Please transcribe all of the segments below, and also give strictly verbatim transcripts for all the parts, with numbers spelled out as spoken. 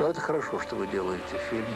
сказал, это хорошо, что вы делаете фильм.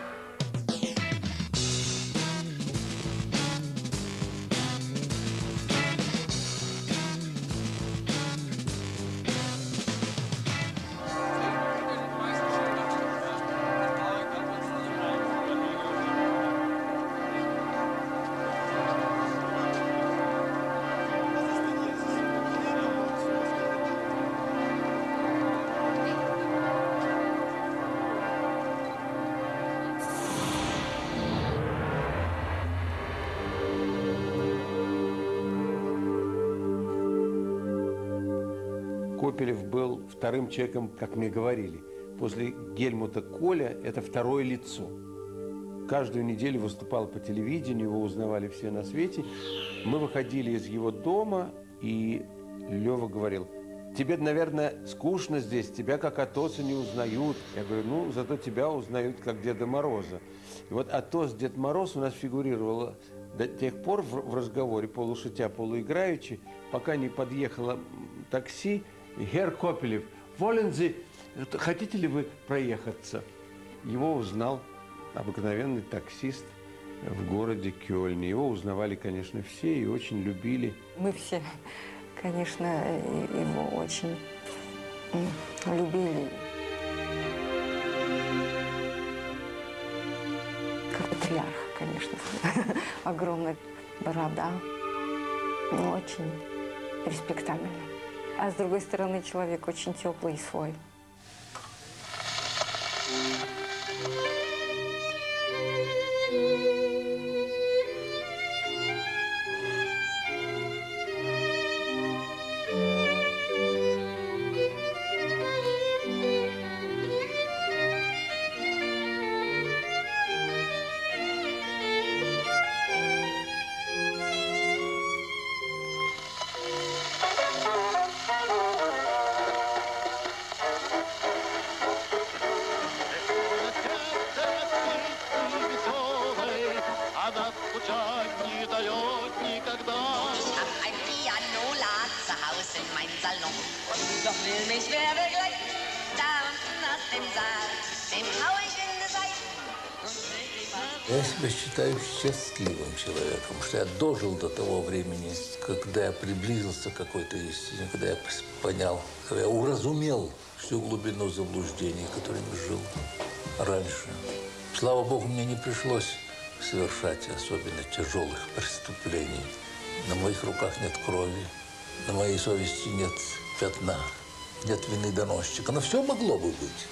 Копелев был вторым человеком, как мне говорили. После Гельмута Коля – это второе лицо. Каждую неделю выступал по телевидению, его узнавали все на свете. Мы выходили из его дома, и Лёва говорил: тебе, наверное, скучно здесь, тебя как Атоса не узнают. Я говорю: ну, зато тебя узнают как Деда Мороза. И вот Атос, Дед Мороз у нас фигурировало до тех пор в, в разговоре, полушутя, полуиграючи, пока не подъехало такси. Герр Копелев, wollen Sie, хотите ли вы проехаться? Его узнал обыкновенный таксист в городе Кёльне. Его узнавали, конечно, все и очень любили. Мы все, конечно, его очень любили. Как патриарх, конечно. Огромная борода, но очень респектабельный. А с другой стороны, человек очень теплый и свой. Я себя считаю счастливым человеком, что я дожил до того времени, когда я приблизился к какой-то истине, когда я понял, когда я уразумел всю глубину заблуждений, которыми жил раньше. Слава Богу, мне не пришлось совершать особенно тяжелых преступлений. На моих руках нет крови, на моей совести нет пятна, нет вины доносчика. Но все могло бы быть.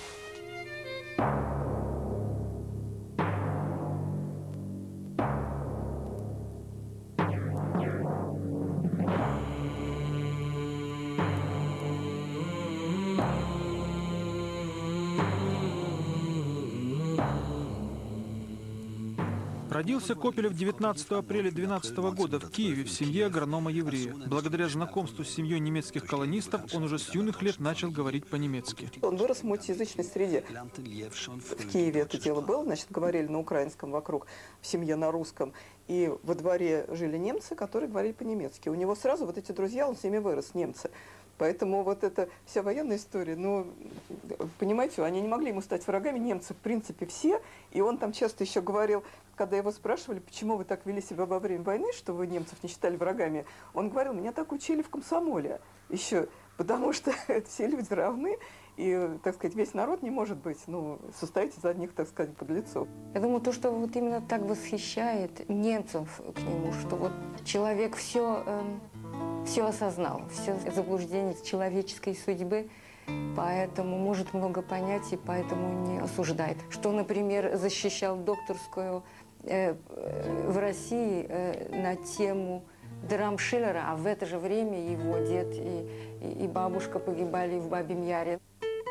Родился Копелев девятнадцатого апреля двенадцатого года в Киеве в семье агронома-еврея. Благодаря знакомству с семьей немецких колонистов он уже с юных лет начал говорить по-немецки. Он вырос в мультиязычной среде. В Киеве это дело было, значит, говорили на украинском вокруг, в семье на русском. И во дворе жили немцы, которые говорили по-немецки. У него сразу вот эти друзья, он с ними вырос, немцы. Поэтому вот эта вся военная история, ну, понимаете, они не могли ему стать врагами, немцы, в принципе, все. И он там часто еще говорил, когда его спрашивали, почему вы так вели себя во время войны, что вы немцев не считали врагами, он говорил: меня так учили в комсомоле еще, потому что все люди равны, и, так сказать, весь народ не может быть, ну, состоять из одних, так сказать, подлецов. Я думаю, то, что вот именно так восхищает немцев к нему, что вот человек все... Эм... все осознал, все заблуждение человеческой судьбы, поэтому может много понять и поэтому не осуждает. Что, например, защищал докторскую э, в России э, на тему драм Шиллера, а в это же время его дед и, и, и бабушка погибали в Бабьем Яре.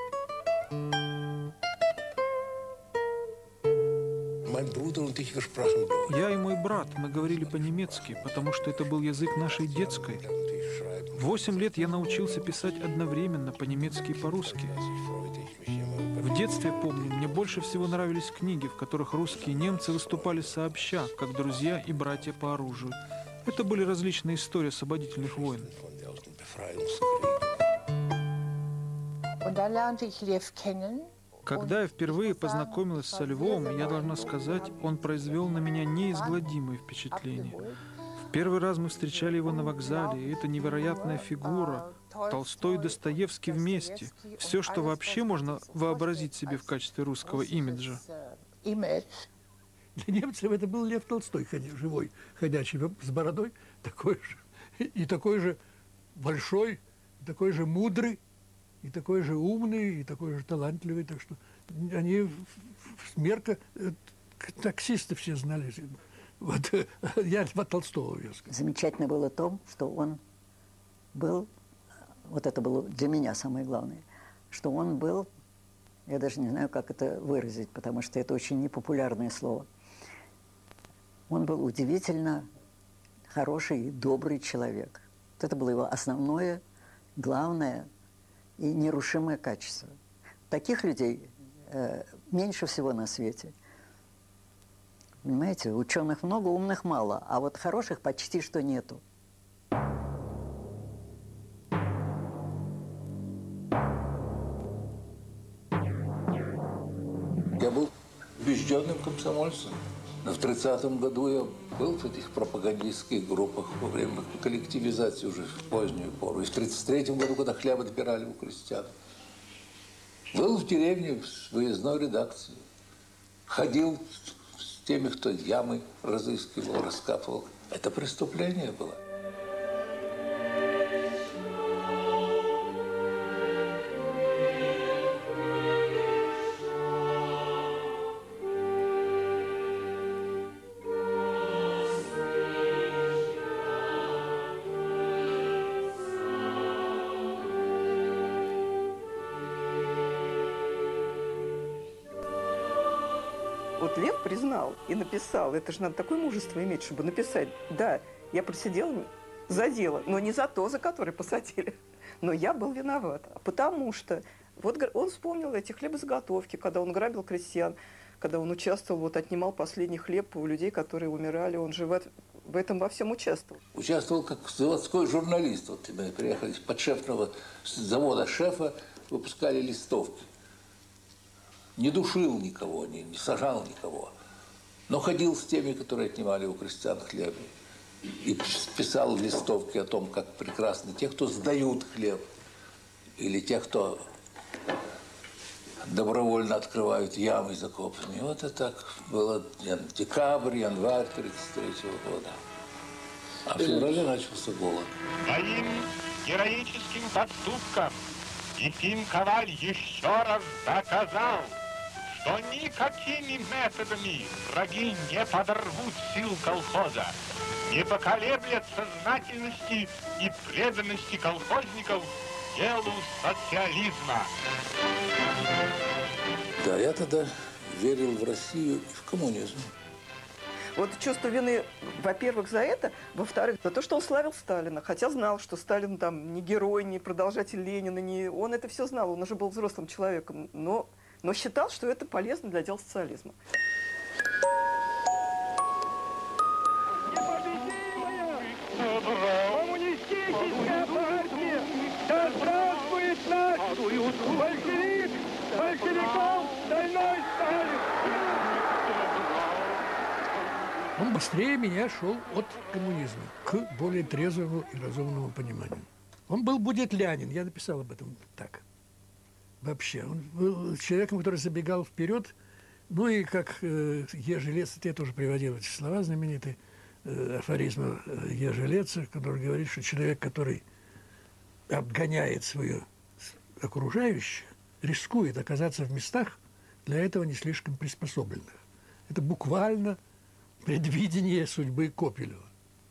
Я и мой брат, мы говорили по-немецки, потому что это был язык нашей детской. В восемь лет я научился писать одновременно по-немецки и по-русски. В детстве, помню, мне больше всего нравились книги, в которых русские и немцы выступали сообща, как друзья и братья по оружию. Это были различные истории освободительных войн. Когда я впервые познакомилась с Львом, я должна сказать, он произвел на меня неизгладимое впечатление. В первый раз мы встречали его на вокзале, и это невероятная фигура, Толстой и Достоевский вместе. Все, что вообще можно вообразить себе в качестве русского имиджа. Для немцев это был Лев Толстой, живой, ходячий, с бородой, такой же, и такой же большой, и такой же мудрый, и такой же умный, и такой же талантливый. Так что они смерка, таксисты все знали. Вот я Льва Толстого вез. Замечательно было то, что он был, вот это было для меня самое главное, что он был, я даже не знаю, как это выразить, потому что это очень непопулярное слово. Он был удивительно хороший и добрый человек. Вот это было его основное, главное и нерушимое качество. Таких людей э, меньше всего на свете. Понимаете, ученых много, умных мало, а вот хороших почти что нету. Я был убежденным комсомольцем. Но в тридцатом году я был в этих пропагандистских группах во время коллективизации уже в позднюю пору. И в тридцать третьем году, когда хлеб отбирали у крестьян. Был в деревне в выездной редакции. Ходил с теми, кто ямы разыскивал, раскапывал. Это преступление было. Вот Лев признал и написал, это же надо такое мужество иметь, чтобы написать, да, я просидел за дело, но не за то, за которое посадили, но я был виноват, потому что вот он вспомнил эти хлебозаготовки, когда он грабил крестьян, когда он участвовал, вот отнимал последний хлеб у людей, которые умирали, он же в, в этом во всем участвовал. Участвовал как заводской журналист. Вот мы приехали с подшефного завода шефа, выпускали листовки. Не душил никого, не, не сажал никого, но ходил с теми, которые отнимали у крестьян хлеб. И писал листовки о том, как прекрасны те, кто сдают хлеб, или те, кто добровольно открывают ямы закопанные. Вот это так было декабрь, январь тридцать третьего года. А в феврале начался голод. Своим героическим поступком Ефим Коваль еще раз доказал, что никакими методами враги не подорвут сил колхоза, не поколеблет сознательности и преданности колхозников делу социализма. Да, я тогда верил в Россию и в коммунизм. Вот чувство вины, во-первых, за это, во-вторых, за то, что он славил Сталина, хотя знал, что Сталин там не герой, не продолжатель Ленина, не... он это все знал, он уже был взрослым человеком, но, но считал, что это полезно для дела социализма. Коммунистическая партия! Да здравствует наш большевик! Большевиком стальной Сталин! Он быстрее меня шел от коммунизма к более трезвому и разумному пониманию. Он был будетлянин, я написал об этом так. Вообще, он был человеком, который забегал вперед, ну и как э, Ежелец, я тоже приводил эти слова знаменитые, э, афоризмы Ежелеца, который говорит, что человек, который обгоняет свое окружающее, рискует оказаться в местах, для этого не слишком приспособленных. Это буквально предвидение судьбы Копелева.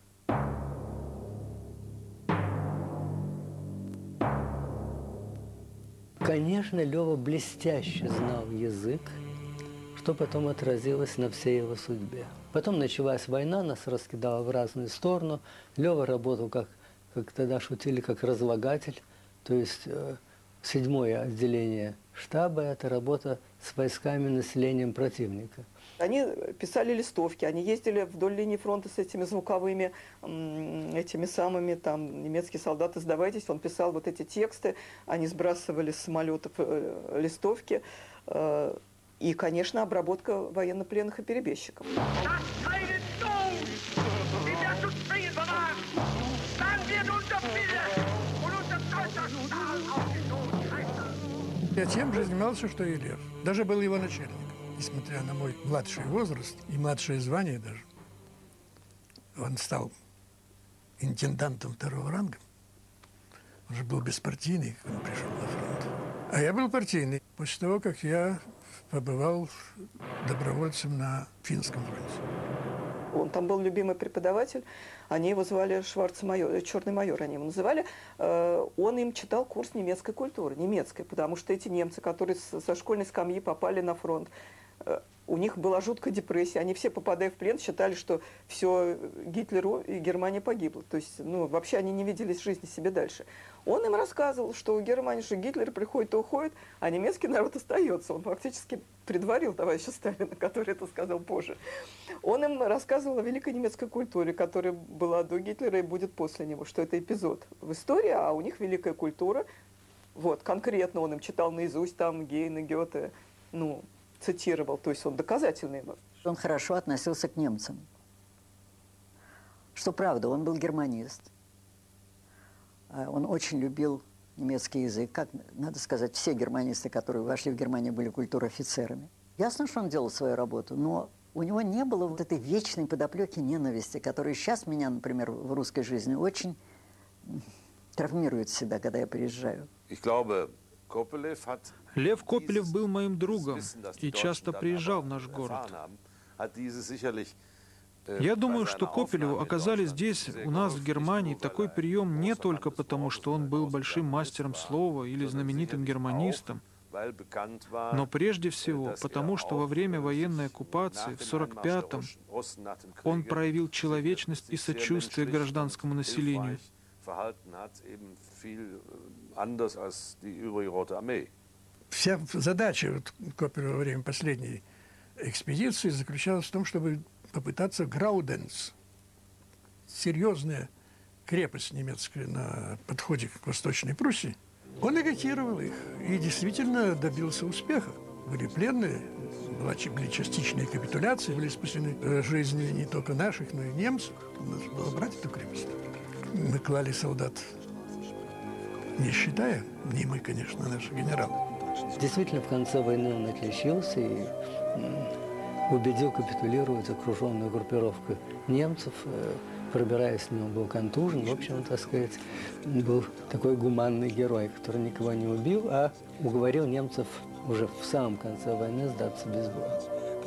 Конечно, Лёва блестяще знал язык, что потом отразилось на всей его судьбе. Потом началась война, нас раскидала в разные стороны. Лёва работал, как, как тогда шутили, как разлагатель, то есть э, седьмое отделение штаба – это работа с войсками, населением противника. Они писали листовки, они ездили вдоль линии фронта с этими звуковыми, этими самыми, там, немецкие солдаты, сдавайтесь. Он писал вот эти тексты, они сбрасывали с самолетов листовки. И, конечно, обработка военнопленных и перебежчиков. Я тем же занимался, что и Лев. Даже был его начальником. Несмотря на мой младший возраст и младшее звание даже, он стал интендантом второго ранга. Он же был беспартийный, когда он пришел на фронт. А я был партийный. После того, как я побывал добровольцем на финском фронте. Он там был любимый преподаватель. Они его звали Шварцмайор, черный майор, они его называли. Он им читал курс немецкой культуры, немецкой, потому что эти немцы, которые со школьной скамьи попали на фронт, у них была жуткая депрессия. Они все, попадая в плен, считали, что все, Гитлеру и Германия погибла. То есть, ну, вообще они не видели жизни себе дальше. Он им рассказывал, что у Германии что Гитлер приходит и уходит, а немецкий народ остается. Он фактически предварил товарища Сталина, который это сказал позже. Он им рассказывал о великой немецкой культуре, которая была до Гитлера и будет после него, что это эпизод в истории, а у них великая культура. Вот, конкретно он им читал наизусть там Гейна, Гёте, ну, цитировал, то есть он доказательный. Он хорошо относился к немцам. Что правда, он был германист. Он очень любил немецкий язык. Как, надо сказать, все германисты, которые вошли в Германию, были культурофицерами. Ясно, что он делал свою работу, но у него не было вот этой вечной подоплеки ненависти, которая сейчас меня, например, в русской жизни очень травмирует всегда, когда я приезжаю. Лев Копелев был моим другом и часто приезжал в наш город. Я думаю, что Копелеву оказали здесь, у нас в Германии, такой прием не только потому, что он был большим мастером слова или знаменитым германистом, но прежде всего потому, что во время военной оккупации в сорок пятом он проявил человечность и сочувствие гражданскому населению. Вся задача вот Копелева во время последней экспедиции заключалась в том, чтобы попытаться Грауденс, серьезная крепость немецкая на подходе к Восточной Пруссии, он агитировал их и действительно добился успеха. Были пленные, были частичные капитуляции, были спасены жизни не только наших, но и немцев. Надо было брать эту крепость. Мы клали солдат, не считая, не мы, конечно, а наши генералы. Действительно, в конце войны он отличился и убедил капитулировать окруженную группировку немцев. Пробираясь с него, был контужен. В общем, так сказать, был такой гуманный герой, который никого не убил, а уговорил немцев уже в самом конце войны сдаться без боя.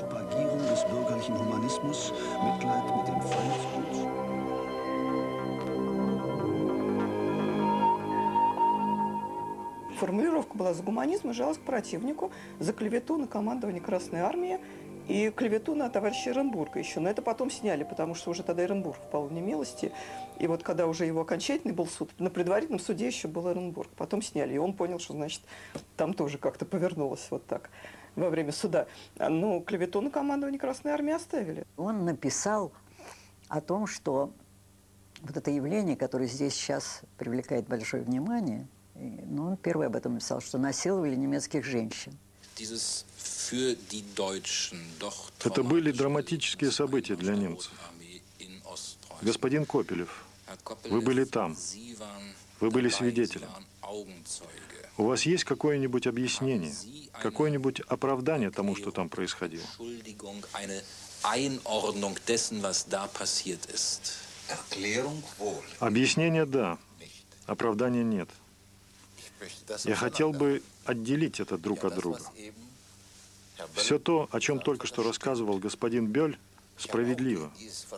Формулировка была за гуманизм и жалость к противнику, за клевету на командование Красной Армии и клевету на товарища Эренбурга еще. Но это потом сняли, потому что уже тогда Эренбург впал в немилости. И вот когда уже его окончательный был суд, на предварительном суде еще был Эренбург. Потом сняли, и он понял, что, значит, там тоже как-то повернулось вот так во время суда. Но клевету на командование Красной Армии оставили. Он написал о том, что вот это явление, которое здесь сейчас привлекает большое внимание, ну, он первый об этом написал, что насиловали немецких женщин. Это были драматические события для немцев. Господин Копелев, вы были там, вы были свидетелем. У вас есть какое-нибудь объяснение, какое-нибудь оправдание тому, что там происходило? Объяснение – да, оправдания нет. Я хотел бы отделить это друг от друга. Все то, о чем только что рассказывал господин Бёль, справедливо.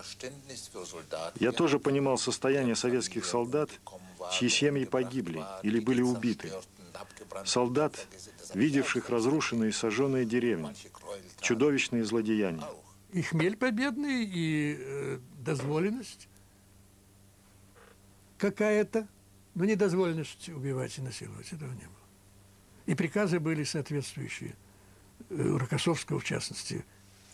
Я тоже понимал состояние советских солдат, чьи семьи погибли или были убиты. Солдат, видевших разрушенные и сожженные деревни, чудовищные злодеяния. И хмель победный, и э, дозволенность какая-то. Но недозволенность убивать и насиловать, этого не было. И приказы были соответствующие, у Рокоссовского в частности.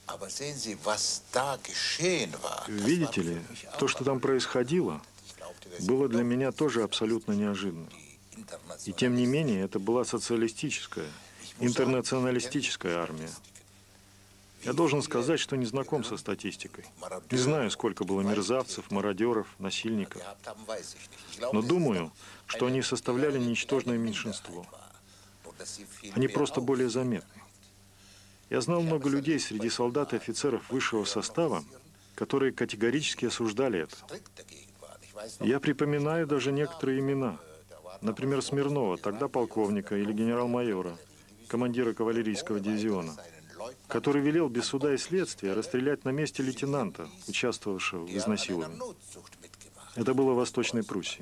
Видите ли, то, что там происходило, было для меня тоже абсолютно неожиданно. И тем не менее, это была социалистическая, интернационалистическая армия. Я должен сказать, что не знаком со статистикой. Не знаю, сколько было мерзавцев, мародеров, насильников. Но думаю, что они составляли ничтожное меньшинство. Они просто более заметны. Я знал много людей среди солдат и офицеров высшего состава, которые категорически осуждали это. Я припоминаю даже некоторые имена. Например, Смирнова, тогда полковника, или генерал-майора, командира кавалерийского дивизиона, который велел без суда и следствия расстрелять на месте лейтенанта, участвовавшего в изнасиловании. Это было в Восточной Пруссии.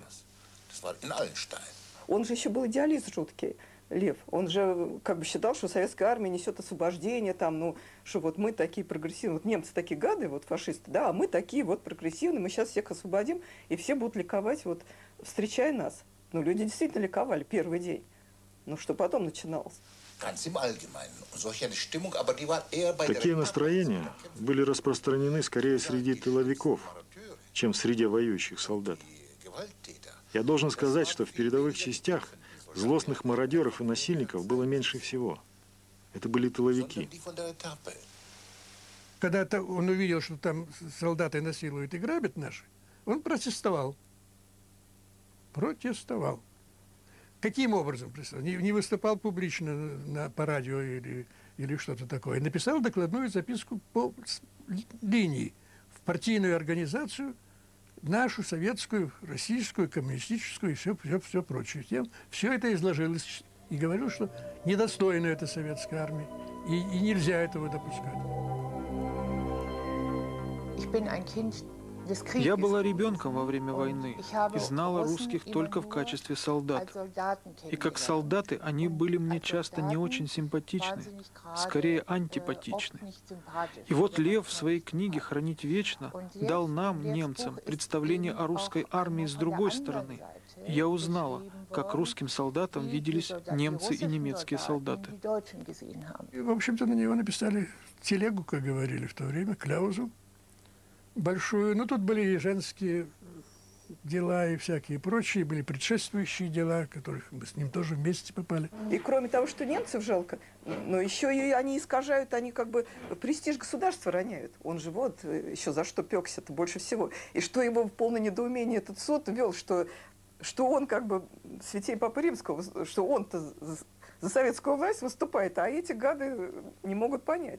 Он же еще был идеалист жуткий, Лев. Он же как бы считал, что советская армия несет освобождение, там, ну, что вот мы такие прогрессивные, вот немцы такие гады, вот фашисты, да, а мы такие вот прогрессивные, мы сейчас всех освободим, и все будут ликовать, вот, встречая нас. Ну, люди действительно ликовали первый день. Ну, что потом начиналось? Такие настроения были распространены скорее среди тыловиков, чем в среде воюющих солдат. Я должен сказать, что в передовых частях злостных мародеров и насильников было меньше всего. Это были тыловики. Когда он увидел, что там солдаты насилуют и грабят наши, он протестовал. Протестовал. Каким образом протестовал? Не, не выступал публично на, по радио или, или что-то такое. Написал докладную записку по линии в партийную организацию, нашу, советскую, российскую, коммунистическую и все, все, все прочее. Тем, все это изложилось и говорил, что недостойна эта советская армия, и, и нельзя этого допускать. Я была ребенком во время войны и знала русских только в качестве солдат. И как солдаты они были мне часто не очень симпатичны, скорее антипатичны. И вот Лев в своей книге «Хранить вечно» дал нам, немцам, представление о русской армии с другой стороны. И я узнала, как русским солдатам виделись немцы и немецкие солдаты. И, в общем-то, на него написали телегу, как говорили в то время, кляузу большую. Но тут были и женские дела, и всякие прочие, были предшествующие дела, которых мы с ним тоже вместе попали. И кроме того, что немцев жалко, но еще и они искажают, они как бы престиж государства роняют. Он же вот еще за что пекся-то больше всего. И что его в полное недоумение этот суд ввел, что, что он как бы святей Папы Римского, что он-то за, за советскую власть выступает, а эти гады не могут понять.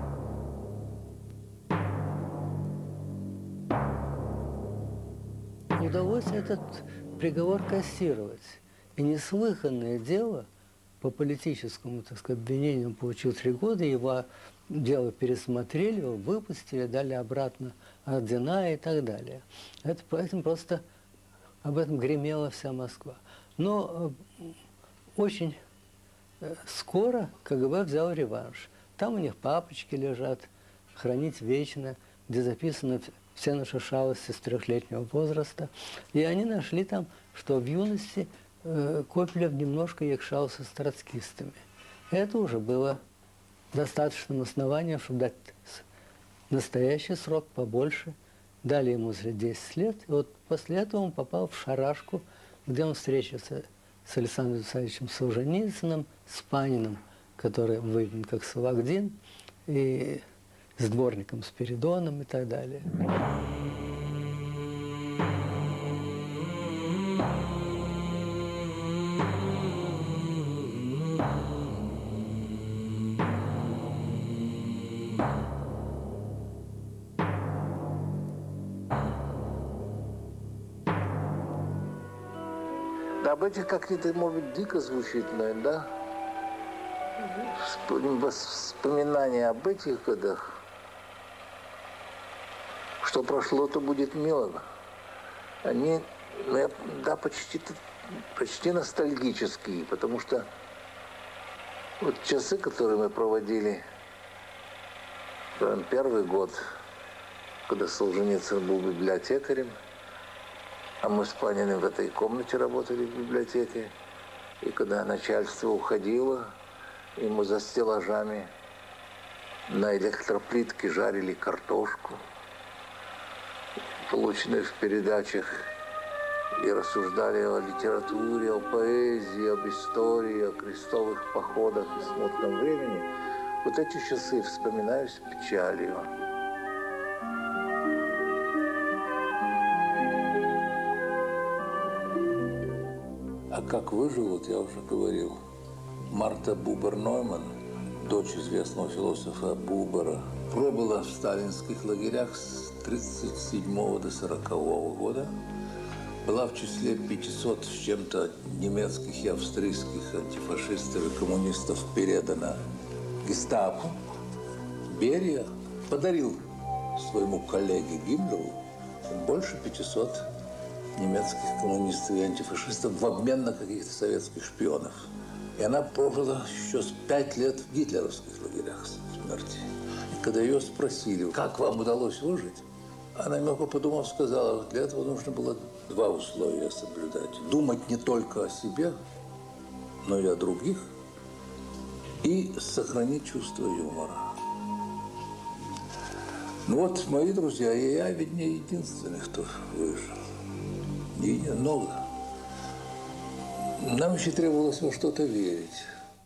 Удалось этот приговор кассировать. И неслыханное дело по политическому, так сказать, обвинению он получил три года, его дело пересмотрели, его выпустили, дали обратно ордена и так далее. Это, поэтому просто об этом гремела вся Москва. Но очень скоро КГБ взял реванш. Там у них папочки лежат, «Хранить вечно», где записано все наши шалости с трехлетнего возраста. И они нашли там, что в юности э, Копелев немножко якшался с троцкистами. Это уже было достаточным основанием, чтобы дать настоящий срок побольше. Дали ему за десять лет. И вот после этого он попал в шарашку, где он встретился с Александром Александровичем Солженицыным, с Паниным, который выявлен как Савагдин, и с дворником Спиридоном и так далее. Да, об этих как-то, может быть, дико звучит, наверное, да? Воспоминания об этих годах. Что прошло, то будет мило. Они, да, почти, почти ностальгические, потому что вот часы, которые мы проводили, первый год, когда Солженицын был библиотекарем, а мы с Паниным в этой комнате работали в библиотеке, и когда начальство уходило, и мы за стеллажами на электроплитке жарили картошку, полученную в передачах и рассуждали о литературе, о поэзии, об истории, о крестовых походах и смутном времени, вот эти часы вспоминаю с печалью. А как выжил, вот я уже говорил, Марта Бубер-Нойман, дочь известного философа Бубера, пробыла в сталинских лагерях с тридцать седьмого до сорокового года, была в числе пятисот с чем-то немецких и австрийских антифашистов и коммунистов передана гестапо. Берия подарил своему коллеге Гиммлеру больше пятисот немецких коммунистов и антифашистов в обмен на каких-то советских шпионов. И она прожила еще с пять лет в гитлеровских лагерях смерти. И когда ее спросили, как вам удалось выжить, она, мягко подумав, сказала, для этого нужно было два условия соблюдать. Думать не только о себе, но и о других, и сохранить чувство юмора. Ну вот, мои друзья, и я ведь не единственный, кто выжил. И много. Нам еще требовалось во что-то верить.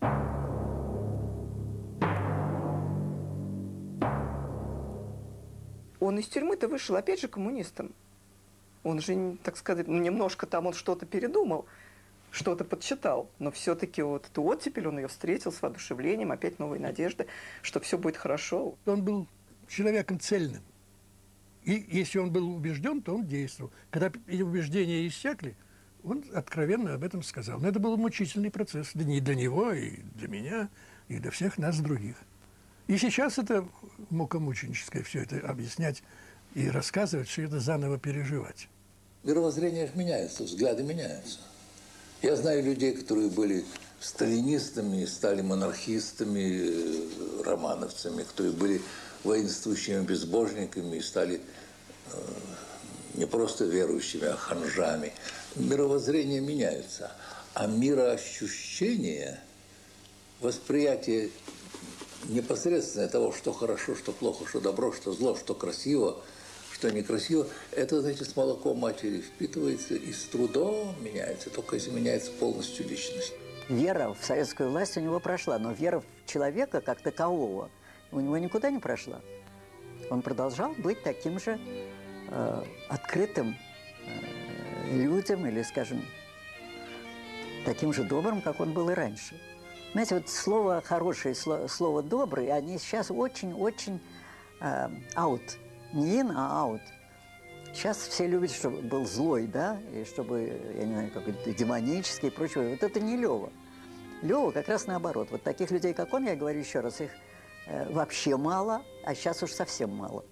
Он из тюрьмы-то вышел, опять же, коммунистом. Он же, так сказать, ну, немножко там он что-то передумал, что-то подсчитал. Но все-таки вот эту оттепель он ее встретил с воодушевлением, опять новой надежды, что все будет хорошо. Он был человеком цельным. И если он был убежден, то он действовал. Когда эти убеждения иссякли, он откровенно об этом сказал. Но это был мучительный процесс. Да не для него, и для меня, и для всех нас других. И сейчас это мукомученическое все это объяснять и рассказывать, все это заново переживать. Мировоззрение меняется, взгляды меняются. Я знаю людей, которые были сталинистами, стали монархистами, романовцами, которые были воинствующими безбожниками и стали э, не просто верующими, а ханжами. Мировоззрение меняется, а мироощущение, восприятие непосредственно того, что хорошо, что плохо, что добро, что зло, что красиво, что некрасиво, это, знаете, с молоком матери впитывается и с трудом меняется, только если меняется полностью личность. Вера в советскую власть у него прошла, но вера в человека как такового у него никуда не прошла. Он продолжал быть таким же э, открытым э, людям или, скажем, таким же добрым, как он был и раньше. Знаете, вот слово «хорошее» и слово «добрый», они сейчас очень-очень э, out. Не in, а out. Сейчас все любят, чтобы был злой, да, и чтобы, я не знаю, какой-то демонический и прочее. Вот это не Лёва. Лёва как раз наоборот. Вот таких людей, как он, я говорю еще раз, их э, вообще мало, а сейчас уж совсем мало.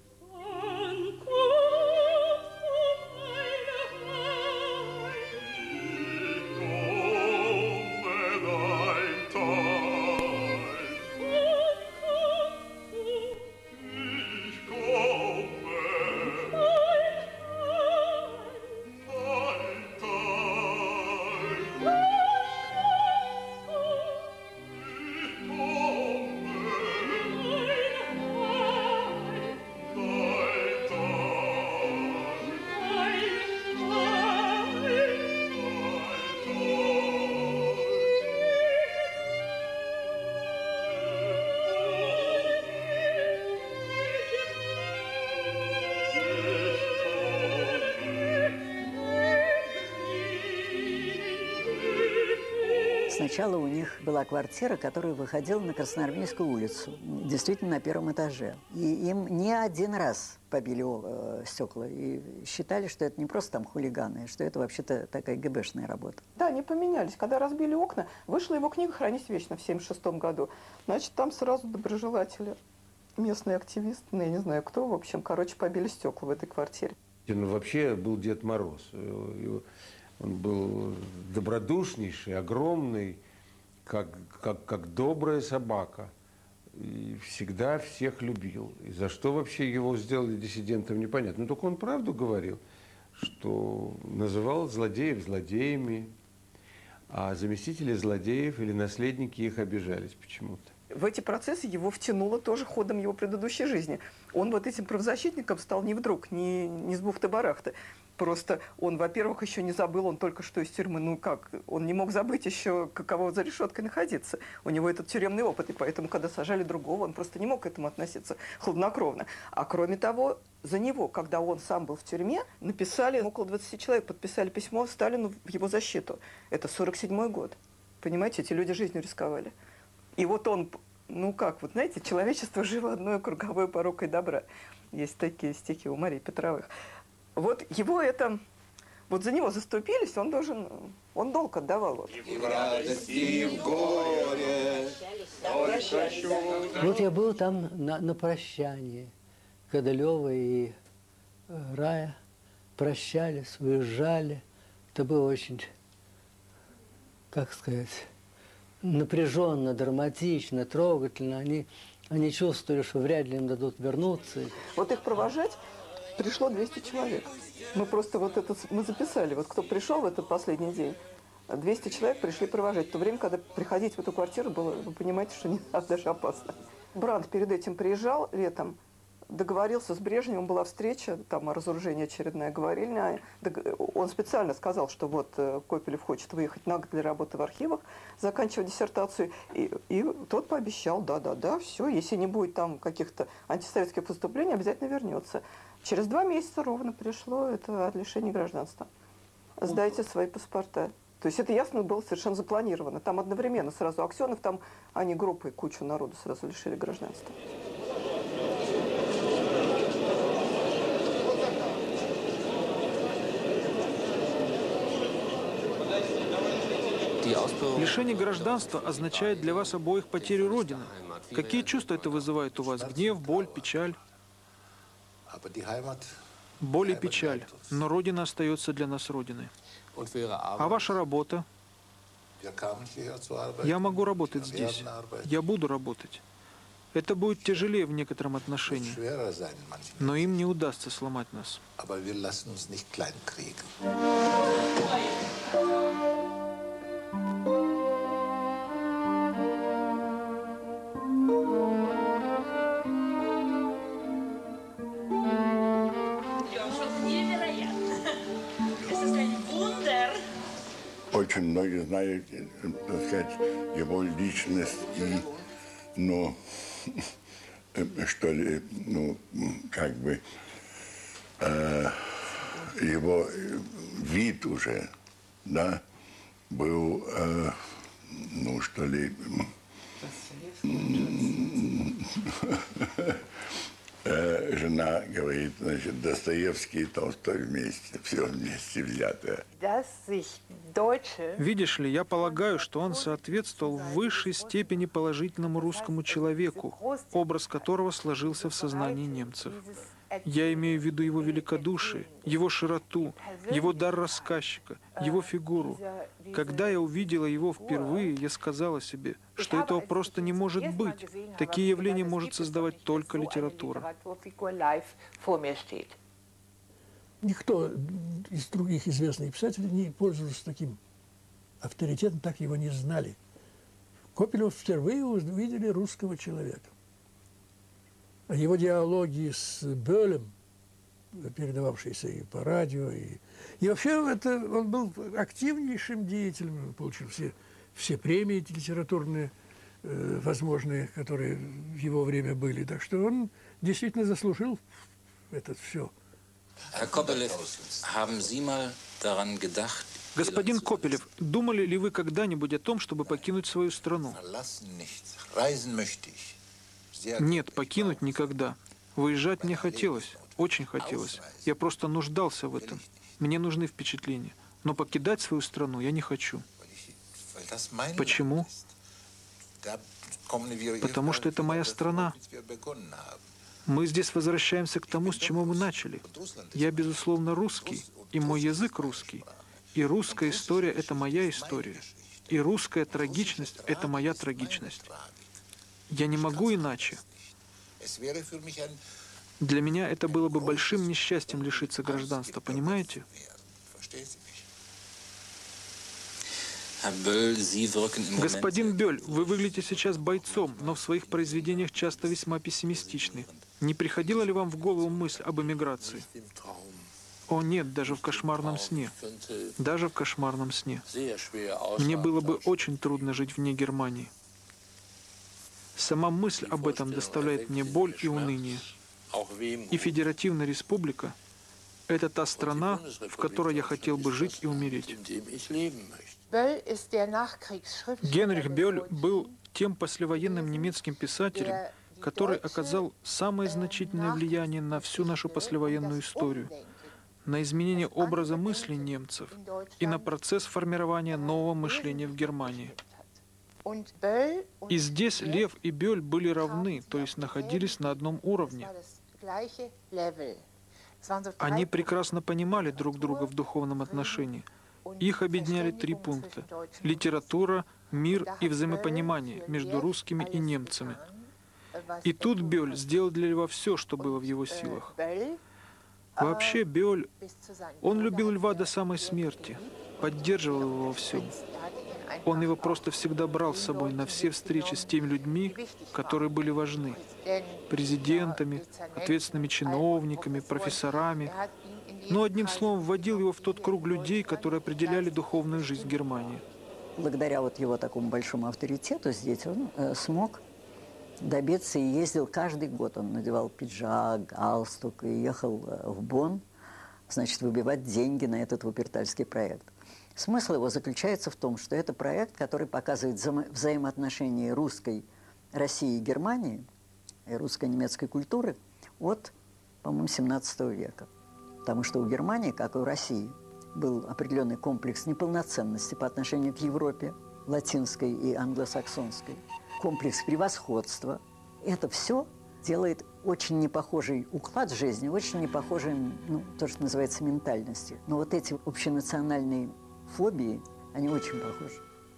Сначала у них была квартира, которая выходила на Красноармейскую улицу, действительно на первом этаже. И им не один раз побили э, стекла. И считали, что это не просто там хулиганы, что это вообще-то такая ГБшная работа. Да, они поменялись. Когда разбили окна, вышла его книга «Хранись вечно» в семьдесят шестом году. Значит, там сразу доброжелатели, местные активисты, ну, я не знаю кто, в общем, короче, побили стекла в этой квартире. Он вообще был Дед Мороз. Он был добродушнейший, огромный, как, как, как добрая собака. И всегда всех любил. И за что вообще его сделали диссидентом, непонятно. Но только он правду говорил, что называл злодеев злодеями, а заместители злодеев или наследники их обижались почему-то. В эти процессы его втянуло тоже ходом его предыдущей жизни. Он вот этим правозащитником стал не вдруг, не, не с бухты-барахты. Просто он, во-первых, еще не забыл, он только что из тюрьмы, ну как, он не мог забыть еще, каково за решеткой находиться. У него этот тюремный опыт, и поэтому, когда сажали другого, он просто не мог к этому относиться хладнокровно. А кроме того, за него, когда он сам был в тюрьме, написали, около двадцати человек подписали письмо Сталину в его защиту. Это сорок седьмой год. Понимаете, эти люди жизнью рисковали. И вот он, ну как, вот знаете, человечество живо одной круговой порукой добра. Есть такие стихи у Марии Петровых. Вот его это, вот за него заступились, он должен, он долг отдавал. Вот, вот я был там на, на прощании, когда Лёва и э, Рая прощались, уезжали. Это было очень, как сказать, напряженно, драматично, трогательно. Они, они чувствовали, что вряд ли им дадут вернуться. Вот их провожать пришло двести человек. Мы просто вот это, мы записали, вот кто пришел в этот последний день, двести человек пришли провожать. В то время, когда приходить в эту квартиру было, вы понимаете, что не так даже опасно. Брандт перед этим приезжал летом, договорился с Брежневым, была встреча, там о разоружении очередная говорильня. Он специально сказал, что вот Копелев хочет выехать на год для работы в архивах, заканчивать диссертацию. И, и тот пообещал, да-да-да, все, если не будет там каких-то антисоветских поступлений, обязательно вернется. Через два месяца ровно пришло это от лишения гражданства. Сдайте свои паспорта. То есть это ясно было совершенно запланировано. Там одновременно сразу Аксенов, там они группой кучу народу сразу лишили гражданства. Лишение гражданства означает для вас обоих потерю Родины. Какие чувства это вызывает у вас? Гнев, боль, печаль? Боль и печаль, но Родина остается для нас Родиной. А ваша работа? Я могу работать здесь. Я буду работать. Это будет тяжелее в некотором отношении, но им не удастся сломать нас. Очень многие знают, так сказать, его личность и, ну, что ли, ну, как бы, э, его вид уже, да, был, э, ну, что ли, э, жена говорит, значит, Достоевский и Толстой вместе, все вместе взятое. Видишь ли, я полагаю, что он соответствовал в высшей степени положительному русскому человеку, образ которого сложился в сознании немцев. Я имею в виду его великодушие, его широту, его дар рассказчика, его фигуру. Когда я увидела его впервые, я сказала себе, что этого просто не может быть. Такие явления может создавать только литература. Никто из других известных писателей не пользовался таким авторитетом, так его не знали. Копелев впервые увидели русского человека. А его диалоги с Бёлем, передававшиеся и по радио, и, и вообще это, он был активнейшим деятелем, он получил все, все премии литературные, э, возможные, которые в его время были. Так что он действительно заслужил это все. Господин Копелев, думали ли вы когда-нибудь о том, чтобы покинуть свою страну? Нет, покинуть никогда. Выезжать мне хотелось, очень хотелось. Я просто нуждался в этом. Мне нужны впечатления. Но покидать свою страну я не хочу. Почему? Потому что это моя страна. Мы здесь возвращаемся к тому, с чего мы начали. Я, безусловно, русский, и мой язык русский. И русская история – это моя история. И русская трагичность – это моя трагичность. Я не могу иначе. Для меня это было бы большим несчастьем лишиться гражданства, понимаете? Господин Бёль, вы выглядите сейчас бойцом, но в своих произведениях часто весьма пессимистичны. Не приходила ли вам в голову мысль об эмиграции? О нет, даже в кошмарном сне. Даже в кошмарном сне. Мне было бы очень трудно жить вне Германии. Сама мысль об этом доставляет мне боль и уныние. И Федеративная Республика – это та страна, в которой я хотел бы жить и умереть. Генрих Бёль был тем послевоенным немецким писателем, который оказал самое значительное влияние на всю нашу послевоенную историю, на изменение образа мысли немцев и на процесс формирования нового мышления в Германии. И здесь Лев и Бёль были равны, то есть находились на одном уровне. Они прекрасно понимали друг друга в духовном отношении. Их объединяли три пункта – литература, мир и взаимопонимание между русскими и немцами. И тут Бёль сделал для Льва все, что было в его силах. Вообще Бёль, он любил Льва до самой смерти, поддерживал его во всем. Он его просто всегда брал с собой на все встречи с теми людьми, которые были важны. Президентами, ответственными чиновниками, профессорами. Но одним словом вводил его в тот круг людей, которые определяли духовную жизнь Германии. Благодаря вот его такому большому авторитету здесь он э, смог добиться и ездил каждый год. Он надевал пиджак, галстук и ехал в Бонн, значит, выбивать деньги на этот вупертальский проект. Смысл его заключается в том, что это проект, который показывает вза взаимоотношения русской России и Германии, и русско-немецкой культуры от, по-моему, семнадцатого века. Потому что у Германии, как и у России, был определенный комплекс неполноценности по отношению к Европе, латинской и англосаксонской, комплекс превосходства. Это все делает очень непохожий уклад жизни, очень непохожий, ну, то, что называется ментальностью. Но вот эти общенациональные фобии, они очень похожи.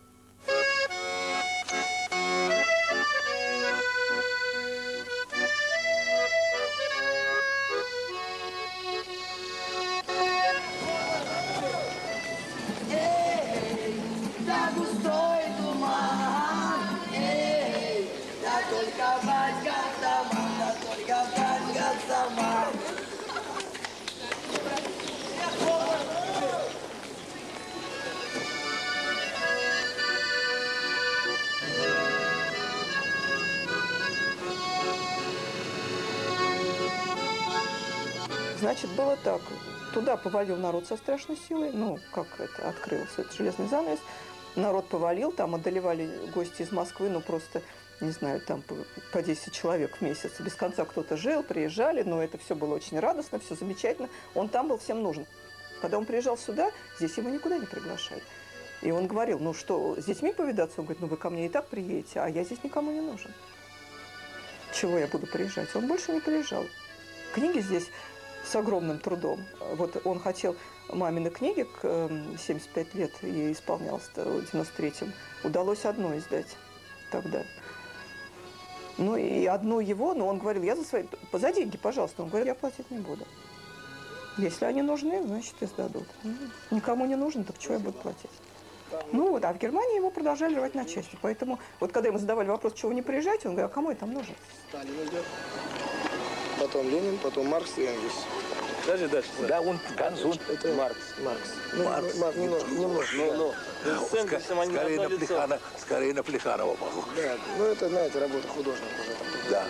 Значит, было так. Туда повалил народ со страшной силой. Ну, как это открылся, этот железный занавес. Народ повалил, там одолевали гости из Москвы, ну, просто, не знаю, там по, по десять человек в месяц. Без конца кто-то жил, приезжали, но это все было очень радостно, все замечательно. Он там был всем нужен. Когда он приезжал сюда, здесь его никуда не приглашали. И он говорил, ну что, с детьми повидаться? Он говорит, ну вы ко мне и так приедете, а я здесь никому не нужен. Чего я буду приезжать? Он больше не приезжал. Книги здесь с огромным трудом. Вот он хотел мамины книги, к семьдесят пять лет ей исполнялось в девяносто третьем. Удалось одну издать тогда. Ну и одну его, но он говорил, я за свои... За деньги, пожалуйста. Он говорит, я платить не буду. Если они нужны, значит, издадут. Никому не нужен, так чего я буду платить? Ну вот, а в Германии его продолжали рвать на части. Поэтому, вот когда ему задавали вопрос, чего вы не приезжаете, он говорит, а кому я там нужен? Сталин идет, потом Ленин, потом Маркс и Энгельс. Даже дальше. Да, он консул. Это Маркс. Маркс. Ну, Маркс. Маркс. Немножко. немножко ну, ну. Да. С Энгельсом они скорее, на Плехана, скорее на Плеханова похож. Да, ну это, знаете, работа художника уже. Там, да.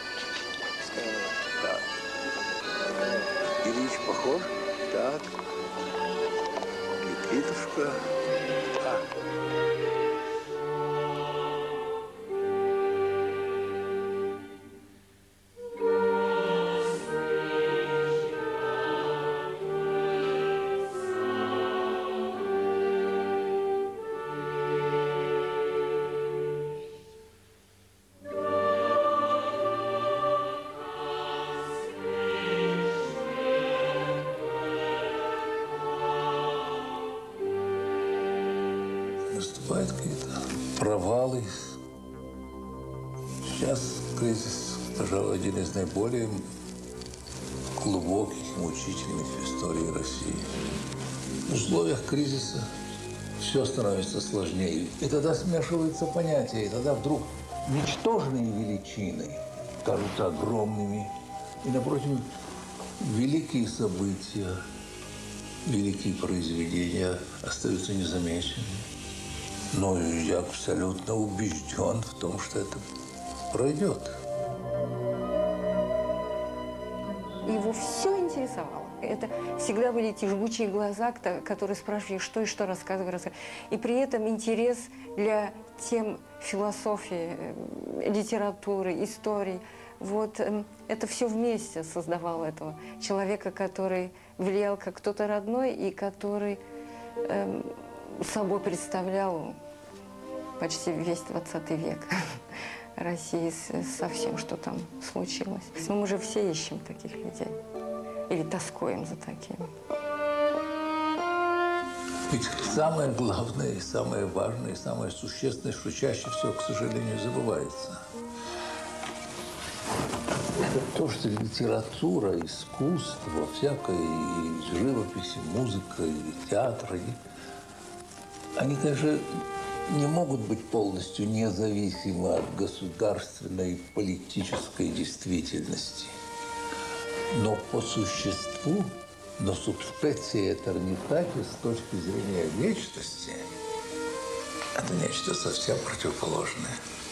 Да. Ильич похож? Так. Никитушка. А. Наступают какие-то провалы. Сейчас кризис, пожалуй, один из наиболее глубоких и мучительных в истории России. В условиях кризиса все становится сложнее. И тогда смешиваются понятия, и тогда вдруг ничтожные величины кажутся огромными. И, напротив, великие события великие произведения остаются незамеченными. Но я абсолютно убежден в том, что это пройдет. Его все интересовало. Это всегда были эти жгучие глаза, которые спрашивали, что и что рассказывали. И при этом интерес для тем философии, литературы, истории. Вот это все вместе создавало этого человека, который влиял как кто-то родной и который э, собой представлял почти весь двадцатый век России со всем, что там случилось. Мы же все ищем таких людей или тоскуем за такими. Ведь самое главное, и самое важное, и самое существенное, что чаще всего, к сожалению, забывается. Это то, что литература, искусство, всякое, и живопись, и музыка, и театр, они, они, конечно, не могут быть полностью независимы от государственной политической действительности. Но по существу, но субспеция этернитати с точки зрения вечности, это нечто совсем противоположное.